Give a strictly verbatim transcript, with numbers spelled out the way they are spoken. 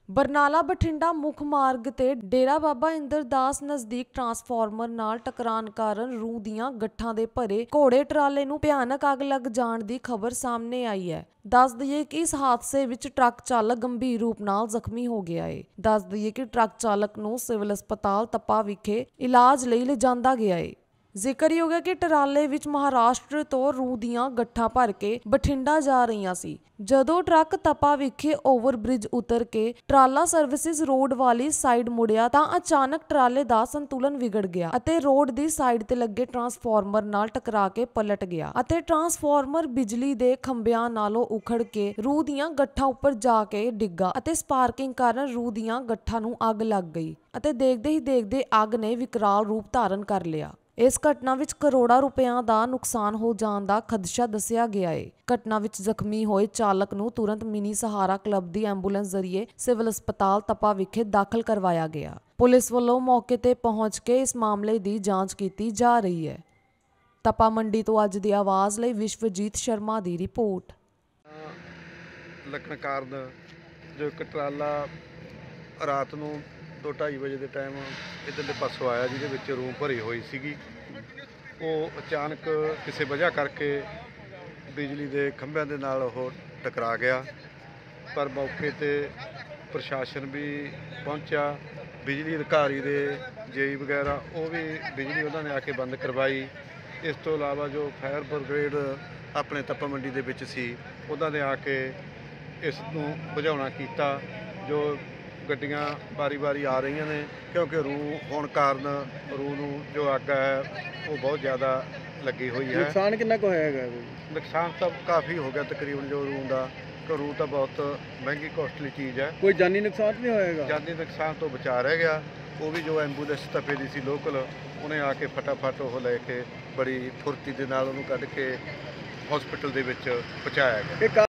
ਬਰਨਾਲਾ ਬਠਿੰਡਾ ਮੁੱਖ ਮਾਰਗ ਤੇ ਡੇਰਾ ਬਾਬਾ ਇੰਦਰਦਾਸ ਨਜ਼ਦੀਕ ਟਰਾਂਸਫਾਰਮਰ ਨਾਲ ਟਕਰਾਣ ਕਾਰਨ ਰੂਹ ਦੀਆਂ ਗੱਠਾਂ ਦੇ ਭਰੇ ਘੋੜੇ ਟਰਾਲੇ ਨੂੰ ਭਿਆਨਕ ਅੱਗ ਲੱਗ ਜਾਣ ਦੀ ਖਬਰ ਸਾਹਮਣੇ ਆਈ ਹੈ। ਦੱਸ ਦਈਏ ਕਿ ਇਸ ਹਾਦਸੇ ਵਿੱਚ ਟਰੱਕ ਚਾਲਕ ਗੰਭੀਰ ਰੂਪ ਨਾਲ ਜ਼ਖਮੀ ਹੋ ਗਿਆ ਹੈ। ਦੱਸ ਦਈਏ ਕਿ ਟਰੱਕ ਚਾਲਕ ਨੂੰ ਸਿਵਲ ਹਸਪਤਾਲ ਤਪਾ ਵਿਖੇ ਇਲਾਜ ਲਈ ਲਿਜਾਂਦਾ ਗਿਆ ਹੈ। ਜ਼ਿਕਰਯੋਗ ਹੈ ਕਿ ਟਰਾਲੇ ਵਿੱਚ ਮਹਾਰਾਸ਼ਟਰ ਤੋਂ ਰੂਹ ਦੀਆਂ ਗੱਠਾਂ ਭਰ ਕੇ ਬਠਿੰਡਾ ਜਾ ਰਹੀਆਂ ਸੀ। ਜਦੋਂ ਟਰੱਕ ਤਪਾ ਵਿਖੇ ਓਵਰਬ੍ਰਿਜ ਉਤਰ ਕੇ ਟਰਾਲਾ ਸਰਵਿਸਿਜ਼ ਰੋਡ ਵਾਲੀ ਸਾਈਡ ਮੁੜਿਆ ਤਾਂ ਅਚਾਨਕ ਟਰਾਲੇ ਦਾ ਸੰਤੁਲਨ ਵਿਗੜ ਗਿਆ ਅਤੇ ਰੋਡ ਦੀ ਸਾਈਡ ਤੇ ਲੱਗੇ ਟਰਾਂਸਫਾਰਮਰ ਨਾਲ ਟਕਰਾ ਕੇ ਪਲਟ ਗਿਆ ਅਤੇ ਟਰਾਂਸਫਾਰਮਰ ਬਿਜਲੀ ਦੇ ਖੰਭਿਆਂ ਨਾਲੋਂ ਉਖੜ ਕੇ ਰੂਹ ਦੀਆਂ ਗੱਠਾਂ ਉੱਪਰ ਜਾ ਕੇ ਡਿੱਗਾ ਅਤੇ ਸਪਾਰਕਿੰਗ ਕਾਰਨ ਰੂਹ ਦੀਆਂ ਗੱਠਾਂ ਨੂੰ ਅੱਗ ਲੱਗ ਗਈ ਅਤੇ ਦੇਖਦੇ ਹੀ ਦੇਖਦੇ ਅੱਗ ਨੇ ਵਿਕਰਾਲ ਰੂਪ ਧਾਰਨ ਕਰ ਲਿਆ। ਇਸ ਘਟਨਾ ਵਿੱਚ ਕਰੋੜਾਂ ਰੁਪਇਆਂ ਦਾ ਨੁਕਸਾਨ ਹੋ ਜਾਣ ਦਾ ਖਦਸ਼ਾ ਦੱਸਿਆ ਗਿਆ ਹੈ। ਘਟਨਾ ਵਿੱਚ ਜ਼ਖਮੀ ਹੋਏ ਚਾਲਕ ਨੂੰ ਤੁਰੰਤ ਮਿਨੀ ਸਹਾਰਾ ਕਲੱਬ ਦੀ ਐਂਬੂਲੈਂਸ ਜ਼ਰੀਏ ਸਿਵਲ ਹਸਪਤਾਲ ਤਪਾ ਵਿਖੇ ਦਾਖਲ ਕਰਵਾਇਆ ਗਿਆ। ਪੁਲਿਸ ਵੱਲੋਂ ਮੌਕੇ ਤੇ ਪਹੁੰਚ ਕੇ ਇਸ ਮਾਮਲੇ ਦੀ ਜਾਂਚ ਕੀਤੀ ਜਾ ਰਹੀ ਹੈ। ਤਪਾ ਮੰਡੀ ਤੋਂ ਅੱਜ ਦੀ ਆਵਾਜ਼ ਲਈ ਵਿਸ਼ਵਜੀਤ ਸ਼ਰਮਾ ਦੀ ਰਿਪੋਰਟ। ਲੱਗਣ ਕਾਰਨ ਜੋ ਇੱਕ ਟਰਾਲਾ ਰਾਤ ਨੂੰ दो ढाई बजे के टाइम इधरले पासों आया जिहदे विच रूह भरी हुई सीगी, वो अचानक किसी वजह करके बिजली के खंभिਆਂ ਦੇ ਨਾਲ ਉਹ टकरा गया। पर मौके ते प्रशासन भी पहुंचा, बिजली अधिकारी दे जेई वगैरह वो भी बिजली उन्होंने आके बंद करवाई। इस तो इलावा जो फायर ब्रिगेड अपने तप्पा मंडी दे विच सी उन्होंने आके इस नूं बुझाउणा कीता। जो ਗੱਡੀਆਂ ਵਾਰੀ ਵਾਰੀ ਆ ਰਹੀਆਂ ਨੇ ਕਿਉਂਕਿ ਰੂਹ ਹੋਣ ਕਾਰਨ ਰੂਹ ਨੂੰ ਜੋ ਅੱਗ ਹੈ ਉਹ ਬਹੁਤ ਜ਼ਿਆਦਾ ਲੱਗੀ ਹੋਈ ਹੈ। ਨੁਕਸਾਨ ਕਿੰਨਾ ਕੁ ਹੋਇਆ ਹੈਗਾ? ਨੁਕਸਾਨ ਤਾਂ ਕਾਫੀ ਹੋ ਗਿਆ ਤਕਰੀਬਨ। ਜੋ ਰੂਹ ਦਾ ਰੂਹ ਤਾਂ ਬਹੁਤ ਮਹਿੰਗੀ ਕੋਸਟਲੀ ਚੀਜ਼ ਹੈ। ਕੋਈ ਜਾਨੀ ਨੁਕਸਾਨ ਨਹੀਂ ਹੋਏਗਾ? ਜਾਨੀ ਨੁਕਸਾਨ ਤੋਂ ਬਚਾ ਰਹਿ ਗਿਆ। ਉਹ ਵੀ ਜੋ ਐਂਬੂਲੈਂਸ ਤਪੇ ਦੀ ਸੀ ਲੋਕਲ, ਉਹਨੇ ਆ ਕੇ ਫਟਾਫਟ ਉਹ ਲੈ ਕੇ ਬੜੀ ਫੁਰਤੀ ਦੇ ਨਾਲ ਉਹਨੂੰ ਕੱਢ ਕੇ ਹਸਪੀਟਲ ਦੇ ਵਿੱਚ ਪਹੁੰਚਾਇਆ ਗਿਆ।